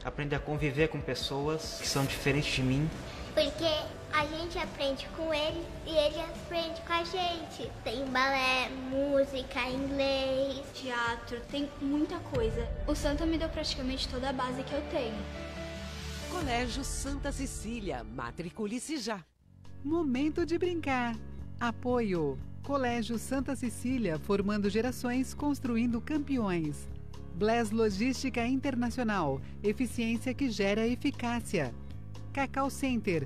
aprender a conviver com pessoas que são diferentes de mim. Porque a gente aprende com ele e ele aprende com a gente. Tem balé, música, inglês, teatro, tem muita coisa. O Santa me deu praticamente toda a base que eu tenho. Colégio Santa Cecília, matricule-se já. Momento de brincar. Apoio. Colégio Santa Cecília, formando gerações, construindo campeões. Bless Logística Internacional, eficiência que gera eficácia. Cacau Center,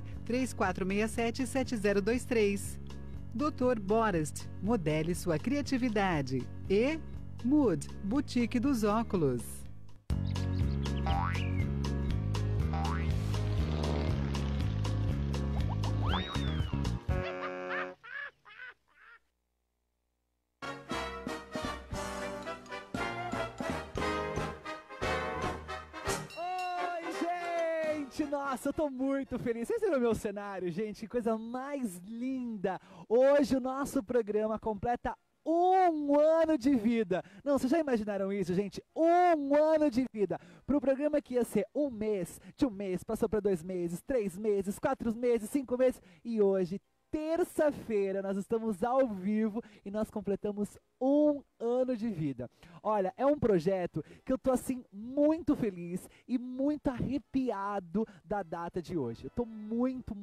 3467-7023. Dr. Borest, modele sua criatividade. E Mood, Boutique dos Óculos. Nossa, eu tô muito feliz. Vocês viram o meu cenário, gente? Que coisa mais linda. Hoje o nosso programa completa 1 ano de vida. Não, vocês já imaginaram isso, gente? 1 ano de vida. Pro programa que ia ser 1 mês, de 1 mês passou para 2 meses, 3 meses, 4 meses, 5 meses. E hoje, terça-feira, nós estamos ao vivo e nós completamos 1 ano de vida. Olha, é um projeto que eu tô assim muito feliz e muito arrepiado da data de hoje. Eu tô muito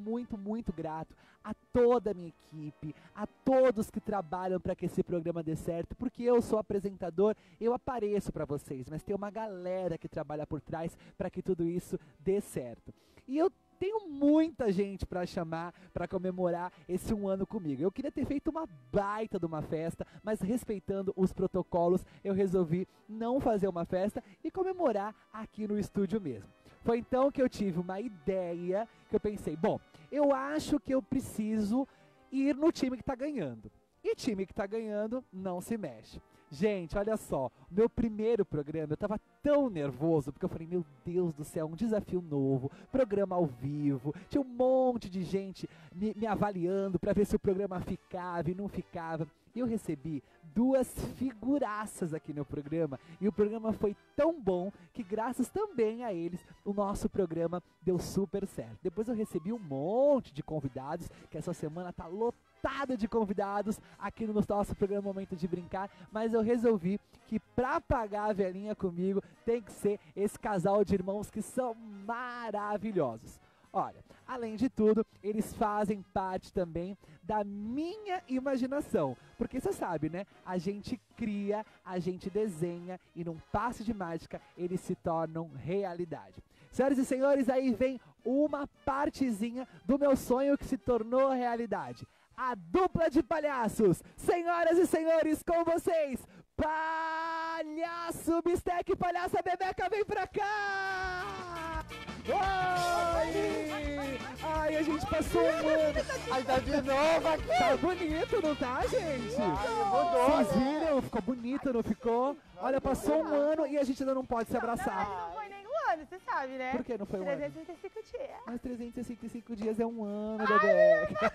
grato a toda a minha equipe, a todos que trabalham para que esse programa dê certo, porque eu sou apresentador, eu apareço para vocês, mas tem uma galera que trabalha por trás para que tudo isso dê certo. E eu tenho muita gente para chamar para comemorar esse 1 ano comigo. Eu queria ter feito uma baita de uma festa, mas respeitando os protocolos, eu resolvi não fazer uma festa e comemorar aqui no estúdio mesmo. Foi então que eu tive uma ideia, que eu pensei, bom, eu acho que eu preciso ir no time que tá ganhando. E time que tá ganhando não se mexe. Gente, olha só, meu primeiro programa, eu tava tão nervoso, porque eu falei, meu Deus do céu, um desafio novo, programa ao vivo, tinha um monte de gente me avaliando pra ver se o programa ficava e não ficava. E eu recebi 2 figuraças aqui no programa, e o programa foi tão bom que graças também a eles, o nosso programa deu super certo. Depois eu recebi um monte de convidados, que essa semana tá lotada de convidados aqui no nosso programa Momento de Brincar, mas eu resolvi que pra pagar a velhinha comigo tem que ser esse casal de irmãos que são maravilhosos. Olha, além de tudo, eles fazem parte também da minha imaginação, porque você sabe, né? A gente cria, a gente desenha e num passe de mágica eles se tornam realidade. Senhoras e senhores, aí vem uma partezinha do meu sonho que se tornou realidade. A dupla de palhaços. Senhoras e senhores, com vocês, Palhaço Bistec e Palhaça Bebeca, vem pra cá! Oi! Ai, a gente passou 1 ano. Ai, tá de novo aqui. Tá bonito, não tá, gente? Mudou. Vocês viram? Ficou bonito, não ficou? Olha, passou 1 ano e a gente ainda não pode se abraçar. Não foi nem 1 ano, você sabe, né? Por que não foi 1 ano? 365 dias. Mas 365 dias é 1 ano, Bebeca.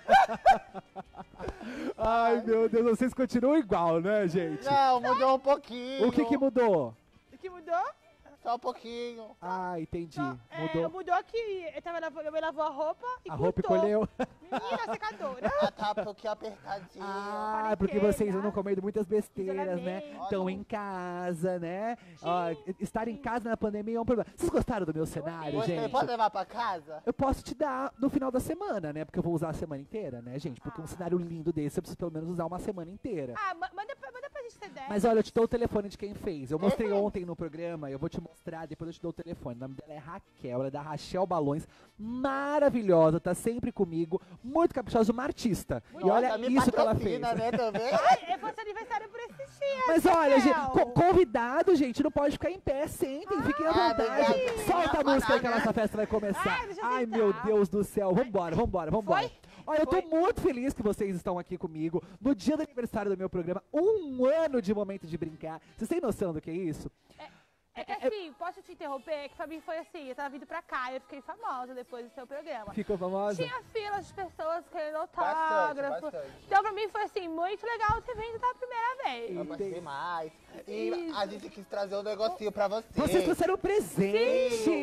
Ai, meu Deus, vocês continuam igual, né, gente? Não, mudou um pouquinho. O que mudou? O que mudou? Só um pouquinho. Ah, entendi. Mudou. Mudou que eu lavou a roupa e a roupa cortou. colheu. Menina, secadora. Ah, tá um pouquinho apertadinho. Ah, porque vocês andam comendo muitas besteiras, né? Estão em casa, né? Ó, estar em casa na pandemia é um problema. Vocês gostaram do meu cenário, Você gente? pode levar pra casa? Eu posso te dar no final da semana, né? Porque eu vou usar a semana inteira, né, gente? Porque um cenário lindo desse eu preciso pelo menos usar uma semana inteira. Ah, manda pra gente ter ideia. Mas olha, eu te dou o telefone de quem fez. Eu mostrei ontem no programa, eu vou te mostrar, depois eu te dou o telefone. O nome dela é Raquel, ela é da Rachel Balões. Maravilhosa, tá sempre comigo. Muito caprichosa, uma artista. E olha isso que ela fez. Né, também? Ai, foi seu aniversário por esses dias. Mas olha, gente, convidado, gente, não pode ficar em pé, sentem, fiquem à vontade. Solta a música aí que a nossa festa vai começar. Ai, meu Deus do céu, vambora. Olha, eu tô muito feliz que vocês estão aqui comigo no dia do aniversário do meu programa. 1 ano de Momento de Brincar. Vocês têm noção do que é isso? É que assim, posso te interromper? Que pra mim foi assim, eu tava vindo pra cá, eu fiquei famosa depois do seu programa. Ficou famosa? Tinha filas de pessoas querendo autógrafo. Bastante. Então pra mim foi assim, muito legal ter vindo da primeira vez. Eu gostei mais. E a gente quis trazer um negocinho pra você. Vocês trouxeram presente!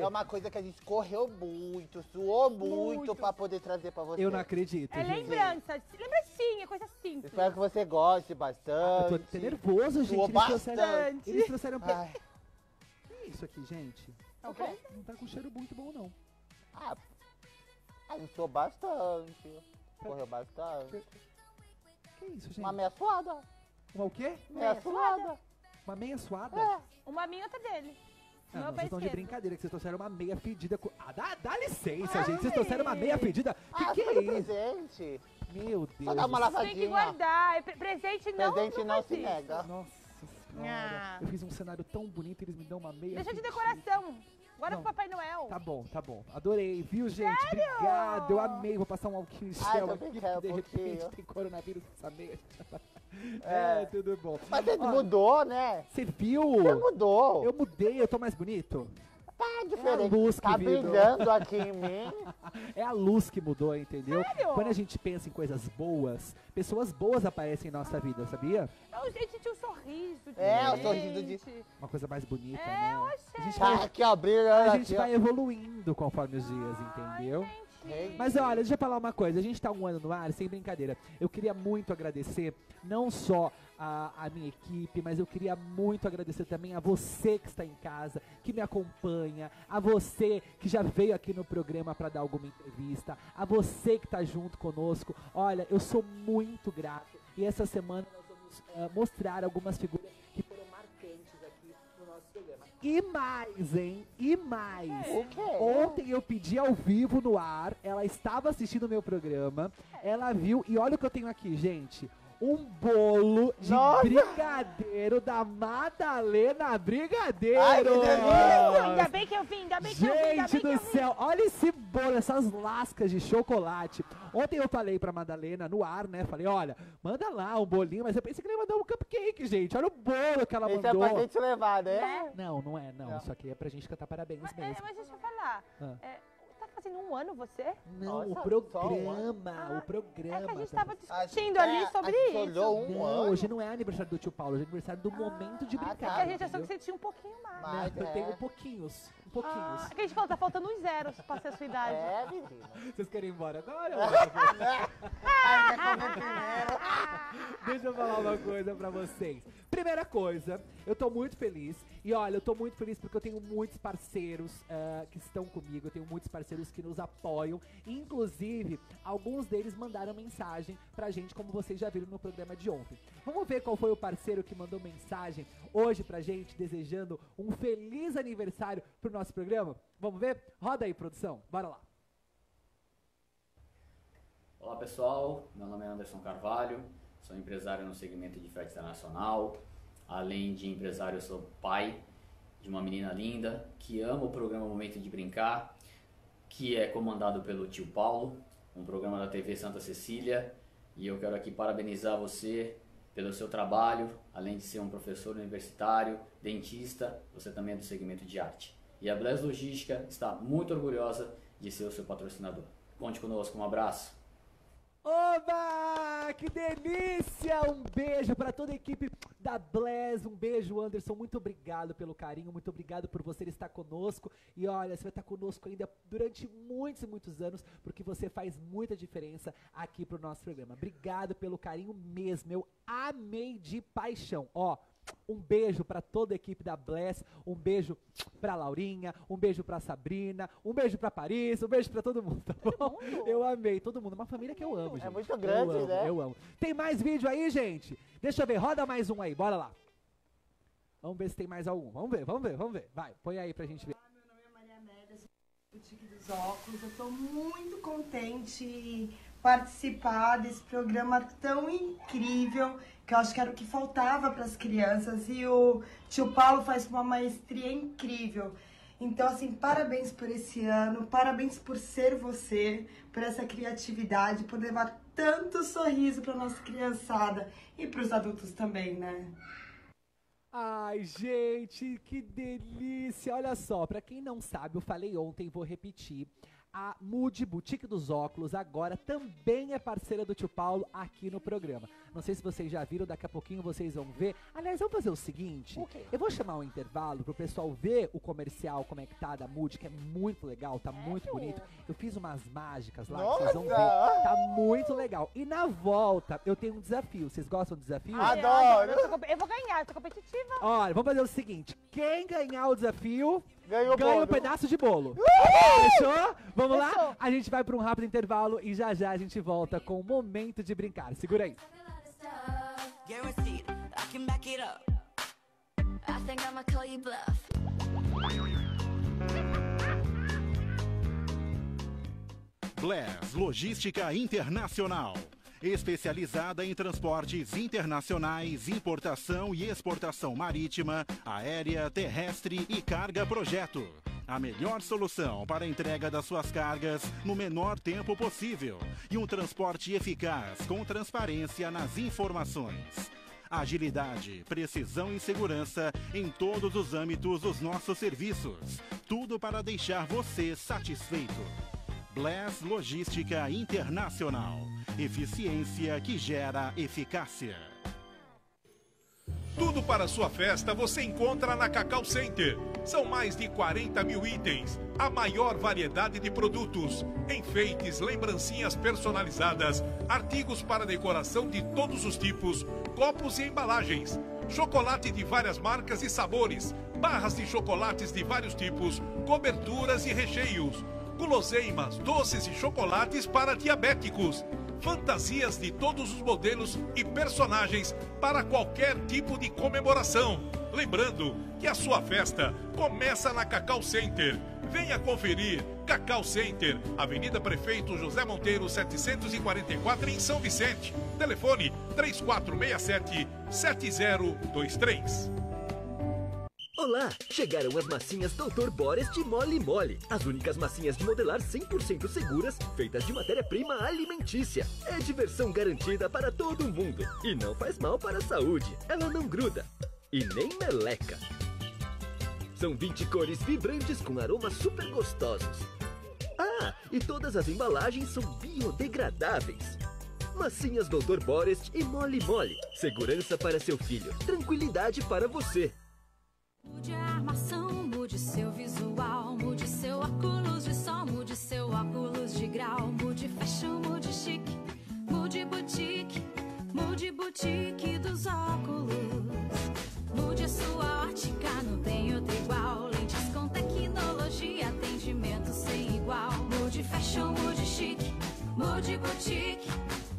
é uma coisa que a gente correu muito, suou muito pra poder trazer pra você. Eu não acredito, É gente. lembrança, lembrancinha, coisa simples. Espero que você goste Eu bastante. tô até nervoso, gente. Suou bastante. Eles trouxeram pra... Ai, Que é isso aqui, gente? É o quê? Não tá com cheiro muito bom, não. a gente suou bastante. Correu bastante. Que é isso, gente? Uma meia suada. Uma o quê? Meia suada. Uma meia suada? É. Uma minha, outra dele. Ah, Meu não, pé vocês estão de esquerdo. brincadeira, que vocês trouxeram uma meia fedida. Dá licença, gente. Vocês trouxeram uma meia fedida? Que foi é isso? presente. Meu Deus. Só dá uma do céu. Tem que lavadinha. guardar. Presente não, Presente não faz se isso. nega. Nossa senhora. Ah. Eu fiz um cenário tão bonito e eles me dão uma meia Deixa de fedida. decoração. Guarda Não. pro Papai Noel. Tá bom, tá bom. Adorei, viu, gente? Obrigado, eu amei. Vou passar um álcool em gel tô aqui, brincando, porque de repente pouquinho. tem coronavírus nessa meia. É. Tudo bom. Mas você Ó, mudou, né? Você viu? Você mudou. Eu mudei, eu tô mais bonito? Tá diferente. luz que Tá vibrou. brilhando aqui em mim. É a luz que mudou, entendeu? Sério? Quando a gente pensa em coisas boas, pessoas boas aparecem em nossa vida, sabia? Não, gente, tinha um sorriso. É, o diferente. sorriso de... Uma coisa mais bonita, É, né? eu A achei. gente Tá vai, aqui, ó, brilhando a aqui, gente ó. vai evoluindo conforme os dias, entendeu? Ei, Mas olha, deixa eu falar uma coisa, a gente tá um ano no ar, sem brincadeira. Eu queria muito agradecer, não só a minha equipe, mas eu queria muito agradecer também a você que está em casa, que me acompanha, a você que já veio aqui no programa para dar alguma entrevista, a você que tá junto conosco. Olha, eu sou muito grato e essa semana nós vamos mostrar algumas figuras que foram marcantes aqui no nosso programa. E mais, hein? E mais. O quê? Ontem eu pedi ao vivo no ar, ela estava assistindo o meu programa, ela viu, e olha o que eu tenho aqui, gente. Um bolo de Nossa! brigadeiro da Madalena Brigadeiro. Ai, que delícia! Ainda bem que eu vim, ainda bem que eu vim, ainda Gente bem que eu do vim. céu, olha esse bolo, essas lascas de chocolate. Ontem eu falei pra Madalena no ar, né? Falei, olha, manda lá um bolinho, mas eu pensei que ele ia mandar um cupcake, gente. Olha o bolo que ela Esse é mandou. pra gente levar, né? Não, não é, não. Não. Isso aqui é pra gente cantar parabéns Mas, mesmo. mas deixa eu falar. Ah. Tá fazendo um ano você? Não, Nossa, o só um programa, o programa. É que a gente tá tava A discutindo gente- ali a sobre gente isso. olhou um Não, ano. hoje não é aniversário do tio Paulo, hoje é aniversário do momento de tá. brincar. Porque a gente achou entendeu? que você tinha um pouquinho mais. Mas Eu é. tenho pouquinhos. É que a gente falou, tá faltando uns zeros pra ser a sua idade. É, menina. Vocês querem ir embora agora? Ai, quer comer primeiro? Deixa eu falar uma coisa pra vocês. Primeira coisa, eu tô muito feliz. E olha, eu tô muito feliz porque eu tenho muitos parceiros que estão comigo. Eu tenho muitos parceiros que nos apoiam. Inclusive, alguns deles mandaram mensagem pra gente, como vocês já viram no programa de ontem. Vamos ver qual foi o parceiro que mandou mensagem hoje pra gente, desejando um feliz aniversário pro nosso programa? Vamos ver? Roda aí, produção. Bora lá. Olá pessoal, meu nome é Anderson Carvalho, sou empresário no segmento de frete internacional. Além de empresário, eu sou pai de uma menina linda que ama o programa Momento de Brincar, que é comandado pelo tio Paulo, um programa da TV Santa Cecília. E eu quero aqui parabenizar você pelo seu trabalho, além de ser um professor universitário, dentista, você também é do segmento de arte. E a Bless Logística está muito orgulhosa de ser o seu patrocinador. Conte conosco, um abraço. Oba! Que delícia! Um beijo para toda a equipe da Bless. Um beijo, Anderson. Muito obrigado pelo carinho, muito obrigado por você estar conosco. E olha, você vai estar conosco ainda durante muitos e muitos anos, porque você faz muita diferença aqui pro nosso programa. Obrigado pelo carinho mesmo. Eu amei de paixão. Ó, um beijo para toda a equipe da Bless, um beijo pra Laurinha, um beijo pra Sabrina, um beijo pra Paris, um beijo pra todo mundo, tá bom? Eu amei, todo mundo, uma família que eu amo, gente. É muito grande, eu amo, né? Eu amo. Tem mais vídeo aí, gente? Deixa eu ver, roda mais um aí, bora lá. Vamos ver se tem mais algum, vamos ver. Vai, põe aí pra gente ver. Meu nome é Maria Amélia, sou do Boutique dos Óculos. Eu tô muito contente em participar desse programa tão incrível, que eu acho que era o que faltava para as crianças. E o tio Paulo faz uma maestria incrível. Então, assim, parabéns por esse ano, parabéns por ser você, por essa criatividade, por levar tanto sorriso para nossa criançada e para os adultos também, né? Ai, gente, que delícia! Olha só, pra quem não sabe, eu falei ontem, vou repetir. A Mood Boutique dos Óculos agora também é parceira do Tio Paulo aqui no programa. Não sei se vocês já viram, daqui a pouquinho vocês vão ver. Aliás, vamos fazer o seguinte, eu vou chamar um intervalo pro pessoal ver o comercial, como é que tá da Mood, que é muito legal, tá muito bonito. Eu fiz umas mágicas lá, que vocês vão ver, tá muito legal. E na volta, eu tenho um desafio. Vocês gostam do desafio? Adoro! Eu vou ganhar, eu sou competitiva. Olha, vamos fazer o seguinte, quem ganhar o desafio... Ganha um pedaço de bolo. Fechou? Vamos lá? A gente vai para um rápido intervalo e já já a gente volta com o momento de brincar. Segura aí. Bless Logística Internacional. Especializada em transportes internacionais, importação e exportação marítima, aérea, terrestre e carga projeto. A melhor solução para a entrega das suas cargas no menor tempo possível e um transporte eficaz com transparência nas informações. Agilidade, precisão e segurança em todos os âmbitos dos nossos serviços. Tudo para deixar você satisfeito. Bless Logística Internacional. Eficiência que gera eficácia. Tudo para sua festa você encontra na Cacau Center. São mais de 40 mil itens, a maior variedade de produtos, enfeites, lembrancinhas personalizadas, artigos para decoração de todos os tipos, copos e embalagens, chocolate de várias marcas e sabores, barras de chocolates de vários tipos, coberturas e recheios, guloseimas, doces e chocolates para diabéticos, fantasias de todos os modelos e personagens para qualquer tipo de comemoração. Lembrando que a sua festa começa na Cacau Center. Venha conferir. Cacau Center, Avenida Prefeito José Monteiro 744 em São Vicente. Telefone 3467-7023. Olá! Chegaram as massinhas Dr. Boris de Mole Mole. As únicas massinhas de modelar 100% seguras, feitas de matéria-prima alimentícia. É diversão garantida para todo mundo. E não faz mal para a saúde. Ela não gruda. E nem meleca. São 20 cores vibrantes com aromas super gostosos. Ah, e todas as embalagens são biodegradáveis. Massinhas Dr. Boris e Mole Mole. Segurança para seu filho. Tranquilidade para você. Mude a armação, mude seu visual, mude seu óculos de sol, mude seu óculos de grau, mude fashion, mude chique, mude boutique dos óculos. Mude a sua ótica, não tem outra igual, lentes com tecnologia, atendimento sem igual. Mude fashion, mude chique, mude boutique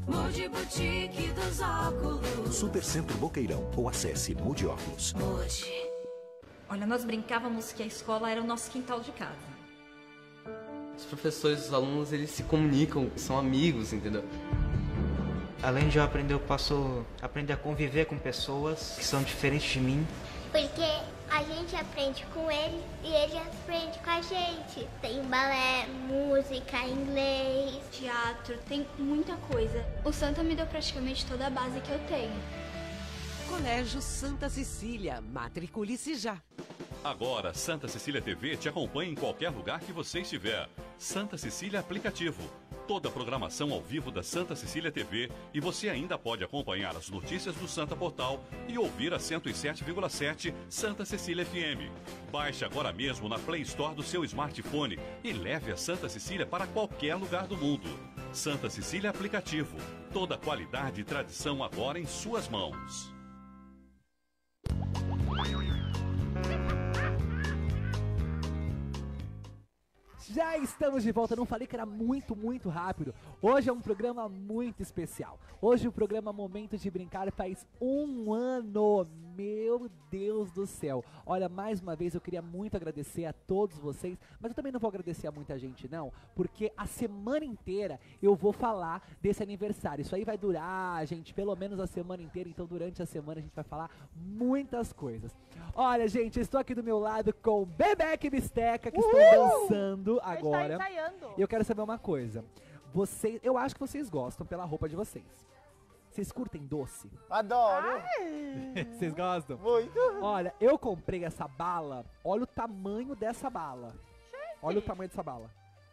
dos óculos. Supercentro Boqueirão ou acesse Mude Óculos. Mude. Olha, nós brincávamos que a escola era o nosso quintal de casa. Os professores e os alunos, eles se comunicam, são amigos, entendeu? Além de eu aprender, eu posso aprender a conviver com pessoas que são diferentes de mim. Porque a gente aprende com ele e ele aprende com a gente. Tem balé, música, inglês, teatro, tem muita coisa. O Santa me deu praticamente toda a base que eu tenho. Colégio Santa Cecília, matricule-se já. Agora, Santa Cecília TV te acompanha em qualquer lugar que você estiver. Santa Cecília Aplicativo. Toda a programação ao vivo da Santa Cecília TV e você ainda pode acompanhar as notícias do Santa Portal e ouvir a 107,7 Santa Cecília FM. Baixe agora mesmo na Play Store do seu smartphone e leve a Santa Cecília para qualquer lugar do mundo. Santa Cecília Aplicativo. Toda a qualidade e tradição agora em suas mãos. Já estamos de volta, não falei que era muito rápido. Hoje é um programa muito especial. Hoje o programa Momento de Brincar faz 1 ano. Meu Deus do céu. Olha, mais uma vez eu queria muito agradecer a todos vocês, mas eu também não vou agradecer a muita gente não, porque a semana inteira eu vou falar desse aniversário. Isso aí vai durar, gente, pelo menos a semana inteira, então durante a semana a gente vai falar muitas coisas. Olha, gente, eu estou aqui do meu lado com Bebeca e Bisteca, que estão dançando agora. Está ensaiando. E eu quero saber uma coisa. Eu acho que vocês gostam pela roupa de vocês. Vocês curtem doce? Adoro! Vocês gostam? Muito! Olha, eu comprei essa bala. Olha o tamanho dessa bala. Olha o tamanho dessa bala.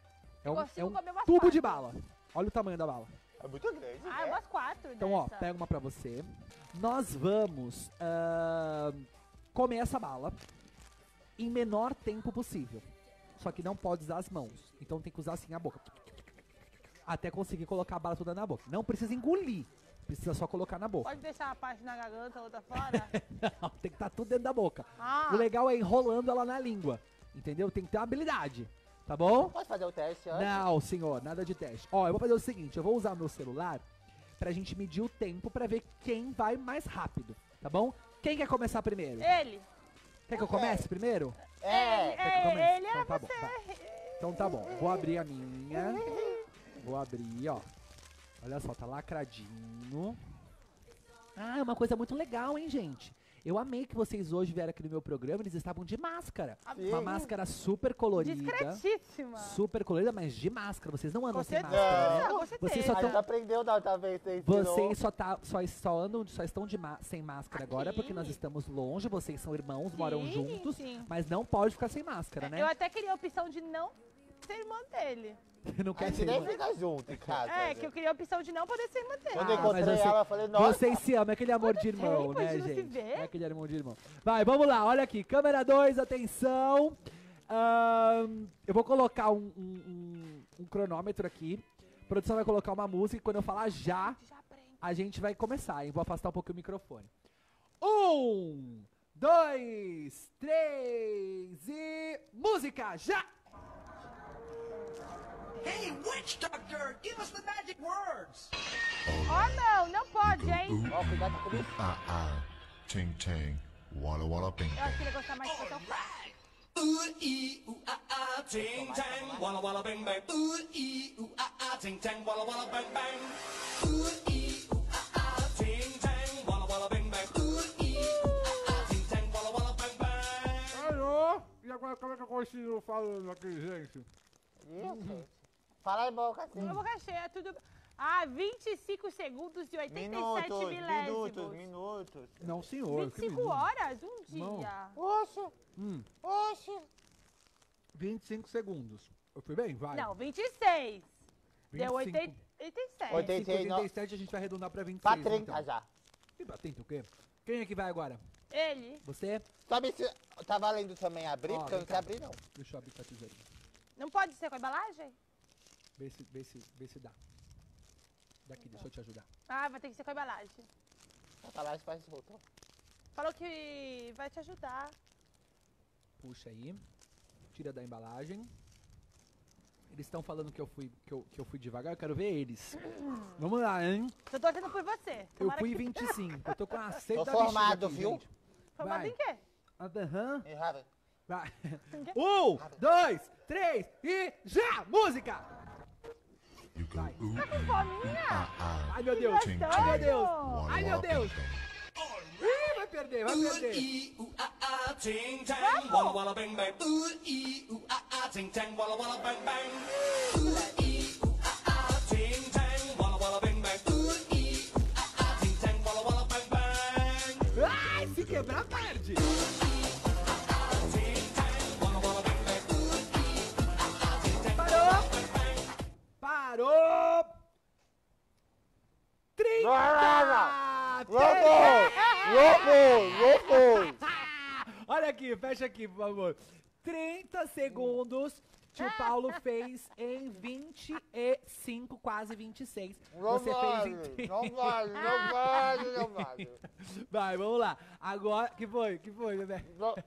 É um Consigo comer umas tubo 4. de bala. Olha o tamanho da bala. É muito grande, Ah, umas 4 Então, ó, pega uma pra você. Nós vamos comer essa bala em menor tempo possível. Só que não pode usar as mãos. Então tem que usar assim a boca. Até conseguir colocar a bala toda na boca. Não precisa engolir. Precisa só colocar na boca. Pode deixar a parte na garganta, a outra fora? Não, tem que estar tudo dentro da boca. Ah. O legal é enrolando ela na língua. Entendeu? Tem que ter uma habilidade. Tá bom? Pode fazer o teste antes? Não, senhor, nada de teste. Ó, eu vou fazer o seguinte, eu vou usar meu celular pra gente medir o tempo pra ver quem vai mais rápido, tá bom? Quem quer começar primeiro? Ele. Quer que eu comece primeiro? É. Quer que eu comece? Ele Então é tá você. bom, vai. Então tá bom, vou abrir a minha. Vou abrir, ó. Olha só, tá lacradinho. Ah, é uma coisa muito legal, hein, gente? Eu amei que vocês hoje vieram aqui no meu programa, eles estavam de máscara. Sim. Uma máscara super colorida. Discretíssima. Super colorida, mas de máscara. Vocês não andam sem certeza, máscara, né? com Vocês certeza. só A gente estão... aprendeu da outra vez, você ensinou. Vocês só estão sem máscara agora porque nós estamos longe, vocês são irmãos, moram juntos, sim. mas não pode ficar sem máscara, né? Eu até queria a opção de não ser irmã dele. Não quer A gente ser nem irmã. fica junto em casa. É, que eu queria a opção de não poder ser irmã dele. Quando eu encontrei mas ela, eu falei, nossa. Vocês se amam, é aquele amor de irmão, tempo, a né, gente não se gente? vê. É aquele irmão de irmão. Vai, vamos lá, olha aqui, câmera 2, atenção. Eu vou colocar um cronômetro aqui. A produção vai colocar uma música e quando eu falar já, a gente vai começar, hein? Vou afastar um pouquinho o microfone. 1, 2, 3 e música, já! Hey, witch doctor, give us the magic words. Oh, não pode, hein? Ó, cuidado com isso. Ting ting, walla walla bing Eu acho que bang. ele ia gostar mais de cantar. Ting tang, walla walla bang bang. Ting tang, walla walla bang bang. Ting tang, walla walla bang bang. Ting tang, walla walla bang bang. Alô? E agora como é que eu continuo falando aqui, gente? Isso. Fala em boca assim. A boca cheia, tudo... 25 segundos e 87 milésimos. Minutos. Não, senhor. 25 horas? Um dia. Oxe. Oxe. 25 segundos. Eu fui bem? Vai. Não, 26. 25. Deu 87. 87 a gente vai arredondar pra 26. Pra 30 então. já. E pra 30 o quê? Quem é que vai agora? Ele. Você? Sabe se tá valendo também abrir? Ó, Porque eu não vem sei cá. abrir, não. Deixa eu abrir com a tesourinha. Não pode ser com a embalagem? Vê se dá. Daqui, deixa eu te ajudar. Ah, vai ter que ser com a embalagem. A embalagem faz voltar. Falou que vai te ajudar. Puxa aí. Tira da embalagem. Eles estão falando que eu fui devagar, eu quero ver eles. Vamos lá, hein? Tô torcendo por você. Eu Tomara fui que- 25. Eu tô com a sede Tô da formado, bexiga aqui, viu? gente. Formado Vai. em quê? Aham. Errado. Vai. 1, 2, 3 e já! Música! You go Vai. Tá com fominha? Ai, meu Deus! Ting Ai, meu Deus! walla Ai, meu walla Deus! bing bang. Ih, vai perder, vai perder! Ting tang, walla walla bang bang. Ting tang, walla walla bang bang. Ting tang, walla walla bang bang. Ting tang, walla walla bang bang. Ai, se quebrar, perde! Parou! 30! Olha aqui, fecha aqui, por favor. 30 segundos. Tio Paulo fez em 25, quase 26. Não Você vale, fez em 30. não vale, não vale, não vale. Vai, vamos lá. Agora, que foi, bebê?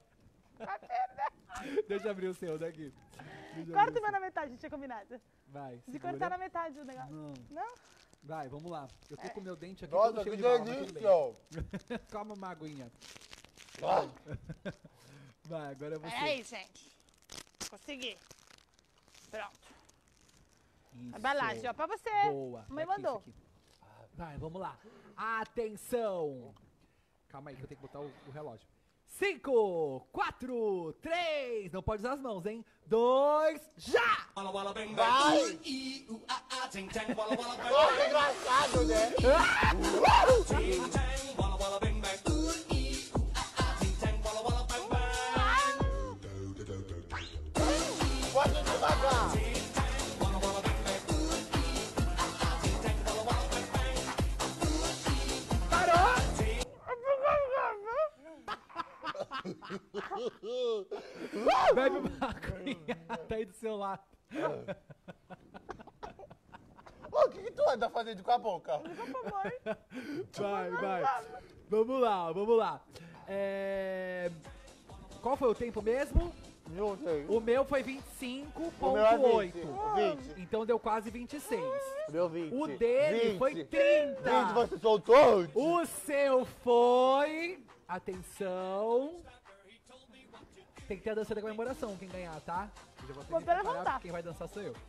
Deixa eu abrir o seu daqui. Deixa eu Corta abrir o meu na metade, tinha combinado. Vai, Se segura. cortar na metade o negócio. Não. Não? Vai, vamos lá. Eu tô com o meu dente aqui Nossa, todo cheio que de bala, mas tudo delícia. bem. Calma, uma aguinha. Ai. Vai, agora é você. Peraí, gente. Consegui. Pronto. Isso. A embalagem, ó, pra você. Boa. Mãe Daqui, mandou. isso aqui. Vai, vamos lá. Atenção. Calma aí que eu tenho que botar o relógio. 5, 4, 3. Não pode usar as mãos, hein? 2, já! Walla walla bang Vai. bang. Ting tang, walla walla bang Nossa, bang. engraçado, né? Ting tang, walla walla bang bang. Ting tang, walla walla bang bang. Pode devagar. Ting tang, walla Tá aí do seu lado. Ô, o que tu anda fazendo com a boca? Vai. Vamos lá. Qual foi o tempo mesmo? Não sei. O meu foi 25,8. O meu é 20. Então deu quase 26. O meu 20. O dele 20. foi 30. 20, você soltou? O seu foi... Atenção. Tem que ter a dança da comemoração, quem ganhar, tá? Eu já vou ter que preparar, quem vai dançar sou eu.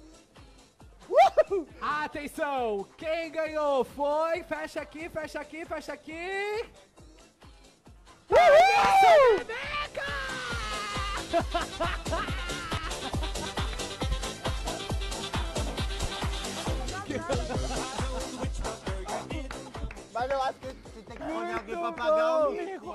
Atenção! Quem ganhou foi... Fecha aqui. Rebeca! Mas eu acho que você tem que escolher alguém pra pagar o mico.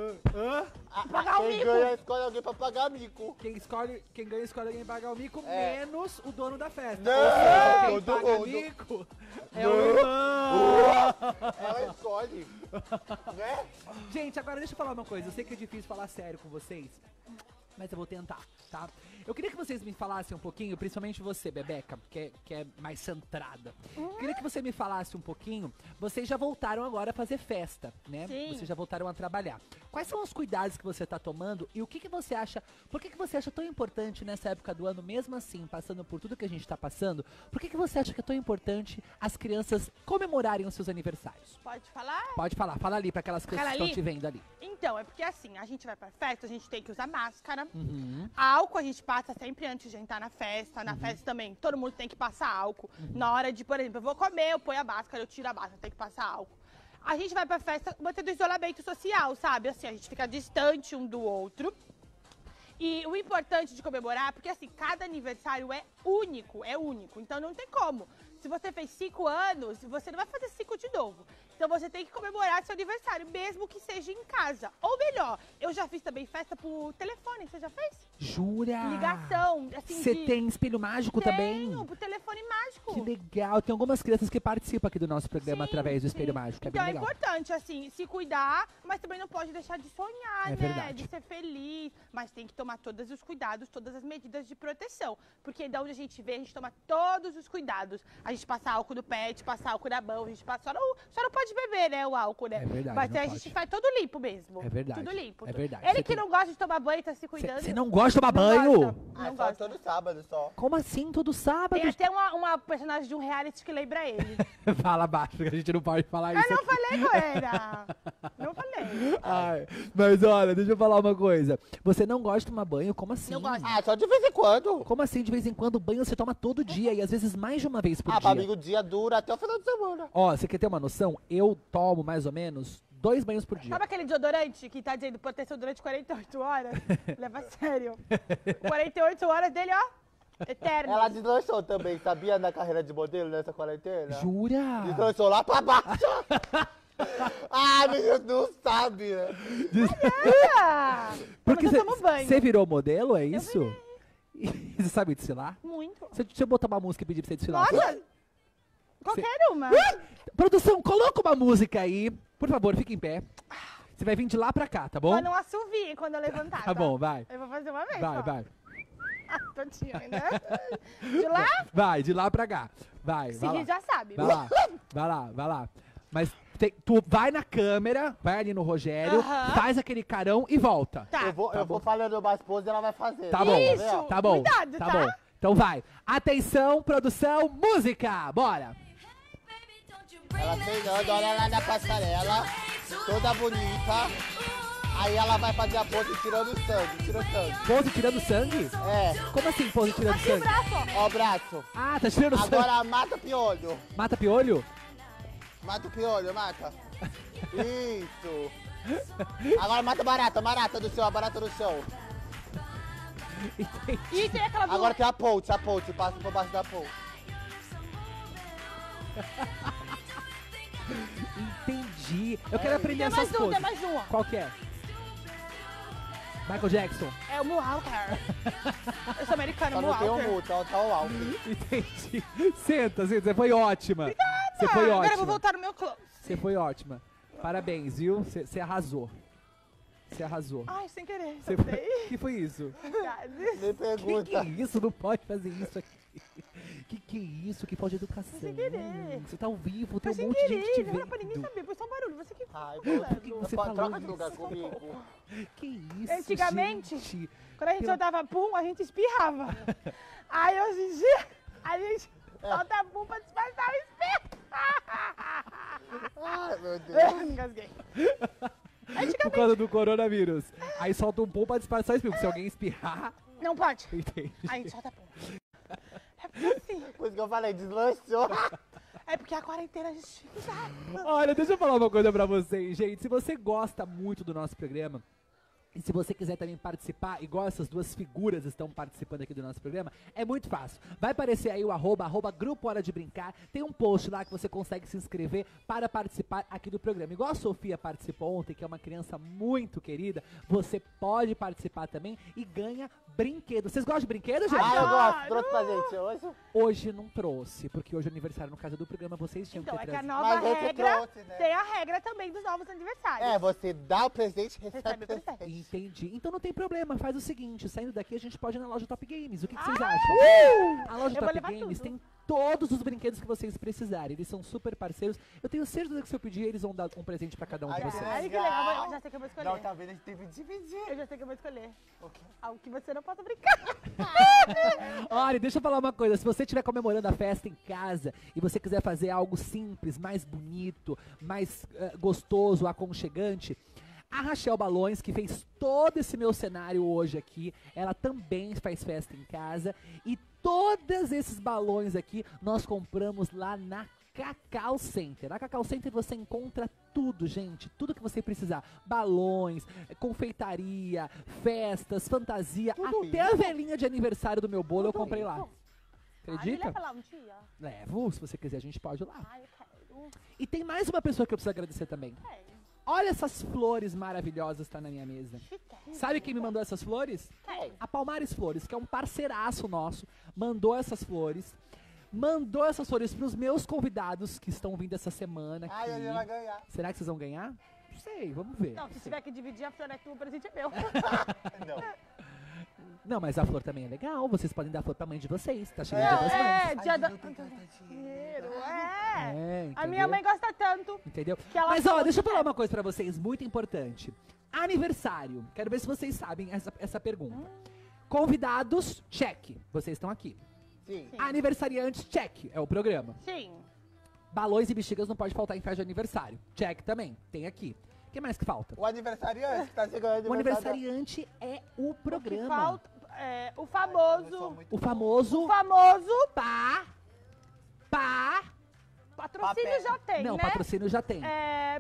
Pagar o Quem mico. ganha, escolhe alguém pra pagar mico. Quem ganha escolhe alguém pagar o mico, É. menos o dono da festa. Não, Quem paga todo mico é Não. o irmão. Ela escolhe. Né? Gente, agora deixa eu falar uma coisa. Eu sei que é difícil falar sério com vocês, mas eu vou tentar, tá? Eu queria que vocês me falassem um pouquinho, principalmente você, Bebeca, que é mais centrada. Queria que você me falasse um pouquinho. Vocês já voltaram agora a fazer festa, né? Sim. Vocês já voltaram a trabalhar. Quais são os cuidados que você tá tomando e o que você acha... Por que você acha tão importante nessa época do ano, mesmo assim, passando por tudo que a gente tá passando, por que você acha que é tão importante as crianças comemorarem os seus aniversários? Pode falar? Pode falar. Fala ali pra aquelas crianças que Aquela estão ali? te vendo ali. Então, é porque assim, a gente vai pra festa, a gente tem que usar máscara. Uhum. Álcool a gente passa sempre antes de entrar na festa. Na festa também, todo mundo tem que passar álcool. Na hora de, por exemplo, eu vou comer, eu ponho a máscara, eu tiro a máscara, tem que passar álcool. A gente vai pra festa mantendo o isolamento social, sabe? Assim, a gente fica distante um do outro. E o importante de comemorar, porque assim, cada aniversário é único. Então não tem como. Se você fez 5 anos, você não vai fazer 5 de novo. Então você tem que comemorar seu aniversário, mesmo que seja em casa. Ou melhor, eu já fiz também festa por telefone, você já fez? Jura? Ligação, assim. Você tem espelho mágico também? Tenho, por telefone mágico. Que legal. Tem algumas crianças que participam aqui do nosso programa através do espelho mágico. É Então bem é legal. importante, assim, se cuidar, mas também não pode deixar de sonhar, É né? verdade. De ser feliz. Mas tem que tomar todos os cuidados, todas as medidas de proteção. Porque da onde a gente vê, a gente toma todos os cuidados. A gente passa álcool no pé, a gente passa álcool na mão, a gente passa... Só não pode beber, né, o álcool, né? É verdade, Mas não a pode. gente faz tudo limpo mesmo. É verdade. Tudo limpo. É verdade. Ele Você que tem- não gosta de tomar banho, tá se cuidando. Você não gosta de tomar Não banho? gosta. Ah, só todo sábado só. Como assim? Todo sábado? Tem até uma personagem de um reality que lembra ele. Fala baixo, que a gente não pode falar Eu isso não aqui. falei, Goiânia. Não falei. Ai, mas olha, deixa eu falar uma coisa. Você não gosta de tomar banho? Como assim? Não gosto. Ah, só de vez em quando. Como assim? De vez em quando banho você toma todo dia e às vezes mais de uma vez por Ah, pra dia. mim o dia dura até o final de semana. Ó, você quer ter uma noção? Eu tomo mais ou menos 2 banhos por dia. Sabe aquele desodorante que tá dizendo proteção durante 48 horas? Leva a sério. 48 horas dele, ó, eterno. Ela deslanchou também, sabia, na carreira de modelo nessa quarentena? Jura? Deslanchou lá pra baixo. Ah, menino, não sabe, né? Porque Mas eu tomo banho. você virou modelo, é isso? E você sabe desfilar? Muito. Deixa eu botar uma música e pedir pra você desfilar. Nossa! Qualquer uma. Produção, coloca uma música aí. Por favor, fique em pé. Você vai vir de lá pra cá, tá bom? Mas não assovie quando eu levantar, Tá bom, vai. Eu vou fazer uma vez Vai, só. vai. Tô tímida. De lá, Vai, de lá pra cá. Vai, se vai lá. rir já sabe. Vai lá. Mas tu vai na câmera, vai ali no Rogério, Aham. faz aquele carão e volta. Tá. Eu vou falando mais pose e ela vai fazer. Tá bom, Isso, tá bom. cuidado, tá tá? bom. Então vai. Atenção, produção, música. Bora. Ela treinando, olha ela na passarela, toda bonita. Aí ela vai fazer a pose tirando sangue, Pose tirando sangue? É. Como assim pose tirando Aqui o sangue? braço, ó. Ó o braço. Ah, tá tirando sangue. Agora mata o piolho. Mata piolho? Mata o piolho, mata. Isso. Agora mata a barata do chão, a barata do chão. E tem aquela do... Agora tem a ponte, passa por baixo da ponte. Entendi. Eu quero aprender Tem essas mais um, poses. tem mais um, ó. Qual que é? Michael Jackson. É o Moonwalker. Eu sou americano, Só não tem o Moonwalker. mu, tá o álcool. Entendi. Senta, você foi ótima. Você foi Agora eu vou ótima. voltar no meu close. Você foi ótima. Parabéns, viu? Você arrasou. Você arrasou. Ai, sem querer. Você que foi isso? Nem pergunta. Que é isso? Não pode fazer isso aqui. Que é isso? Que falta de educação. Sem querer. Você tá ao vivo, tem Foi um monte sem de gente te querer, não era vendo. pra ninguém saber, foi só um barulho. Você que Por que você falou troca de isso? lugar comigo. Que isso, Antigamente, gente? quando a gente soltava pum, a gente espirrava. Aí hoje em dia, a gente solta pum pra disfarçar o espirro. Ai, meu Deus. Engasguei. Por causa do coronavírus. Aí solta um pum pra disfarçar o espirro. Se alguém espirrar... Não pode. Entendi. A gente solta pum. É porque assim... Por isso que eu falei, deslanchou. É porque a quarentena a gente... Olha, deixa eu falar uma coisa pra vocês, gente. Se você gosta muito do nosso programa, e se você quiser também participar, igual essas duas figuras estão participando aqui do nosso programa, é muito fácil. Vai aparecer aí o arroba Grupo Hora de Brincar. Tem um post lá que você consegue se inscrever para participar aqui do programa. Igual a Sofia participou ontem, que é uma criança muito querida, você pode participar também e ganha brinquedo. Vocês gostam de brinquedo, gente? Ah, eu gosto. Trouxe pra gente hoje? Hoje não trouxe, porque hoje é aniversário no caso do programa, vocês tinham Então, que é ter que a trazido. nova Mas regra trouxe, né? tem a regra também dos novos aniversários. É, você dá o presente e Recebe recebe o presente. Entendi. Então não tem problema, faz o seguinte, saindo daqui a gente pode ir na loja Top Games. O que vocês Ah, acham? A loja eu vou Top levar Games tudo. tem todos os brinquedos que vocês precisarem. Eles são super parceiros. Eu tenho certeza que se eu pedir, eles vão dar um presente pra cada um de vocês. Ai, que legal. Eu já sei que eu vou escolher. Não, tá vendo? A gente teve que dividir. Eu já sei que eu vou escolher. Algo que você não possa brincar. Olha, deixa eu falar uma coisa. Se você estiver comemorando a festa em casa e você quiser fazer algo simples, mais bonito, mais gostoso, aconchegante, a Rachel Balões, que fez todo esse meu cenário hoje aqui, ela também faz festa em casa. E todos esses balões aqui nós compramos lá na Cacau Center. Na Cacau Center você encontra tudo, gente, tudo que você precisar. Balões, confeitaria, festas, fantasia, Tudo até isso? a velhinha de aniversário do meu bolo eu comprei lá. Ai, me Acredita? leva lá um dia. Levo, se você quiser a gente pode ir lá. Ai, eu quero. E tem mais uma pessoa que eu preciso agradecer também. Olha essas flores maravilhosas que tá na minha mesa. Sabe quem me mandou essas flores? A Palmares Flores, que é um parceiraço nosso, mandou essas flores. Mandou essas flores pros meus convidados que estão vindo essa semana aqui. Ai, ele vai ganhar. Será que vocês vão ganhar? Não sei, vamos ver. Não, se tiver que dividir a flor é tua, o presente é meu. Não, mas a flor também é legal. Vocês podem dar flor pra mãe de vocês. Tá chegando Dia das Mães. Dia da... Dinheiro, É, A minha mãe gosta tanto. Entendeu? Que ela Mas ó, falou deixa eu que falar uma coisa pra vocês, muito importante. Aniversário. Quero ver se vocês sabem essa pergunta. Convidados, check. Vocês estão aqui. Sim. Aniversariantes, check. É o programa. Sim. Balões e bexigas não pode faltar em festa de aniversário. Check também. Tem aqui. O que mais que falta? O aniversariante que tá chegando. O aniversariante é o programa. O que falta é o famoso... O famoso... O famoso... Patrocínio Papel. já tem, Não, né? patrocínio já tem. É...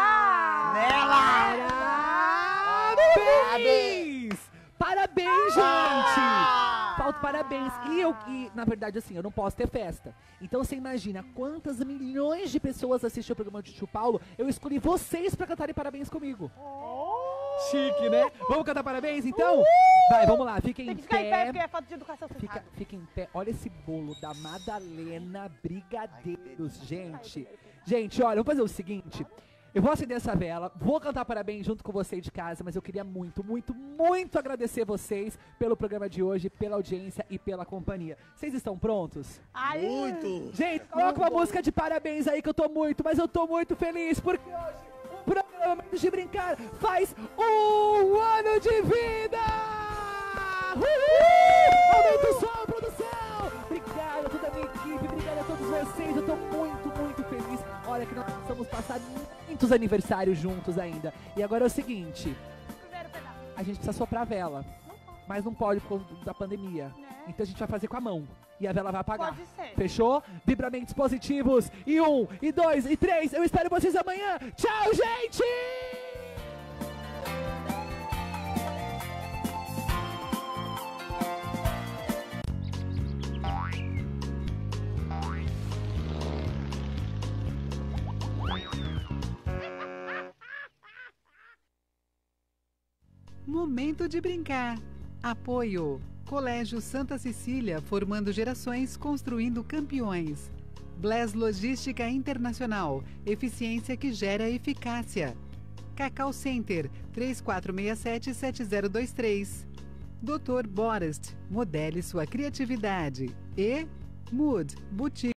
Parabéns! Parabéns, gente! Falta parabéns. E na verdade, assim, eu não posso ter festa. Então você imagina quantas milhões de pessoas assistem o programa de Tio Paulo. Eu escolhi vocês pra cantarem parabéns comigo. Chique, né? Vamos cantar parabéns, então? Vai, vamos lá. Fiquem Tem em que ficar em pé, porque pé. é falta de educação, você sabe. Fiquem em pé. Olha esse bolo da Madalena Brigadeiros, gente. Gente, olha, vamos fazer o seguinte. Eu vou acender essa vela, vou cantar parabéns junto com você de casa, mas eu queria muito, muito, muito agradecer vocês pelo programa de hoje, pela audiência e pela companhia. Vocês estão prontos? Muito! Gente, coloca uma música de parabéns aí que eu tô muito, mas eu tô muito feliz porque hoje o programa Momentos de Brincar faz 1 ano de vida! Uhul! Aumenta o som, produção! Obrigado a toda a minha equipe, obrigado a todos vocês, eu tô muito, muito feliz. Olha que nós vamos passar muitos aniversários juntos ainda. E agora é o seguinte, a gente precisa soprar a vela, mas não pode por causa da pandemia. Então a gente vai fazer com a mão e a vela vai apagar. Pode ser. Fechou? Vibramentos positivos. E 1, e 2, e 3. Eu espero vocês amanhã. Tchau, gente! Momento de brincar. Apoio. Colégio Santa Cecília, formando gerações, construindo campeões. Bless Logística Internacional, eficiência que gera eficácia. Cacau Center, 3467-7023. Dr. Borest, modele sua criatividade. E Mood Boutique.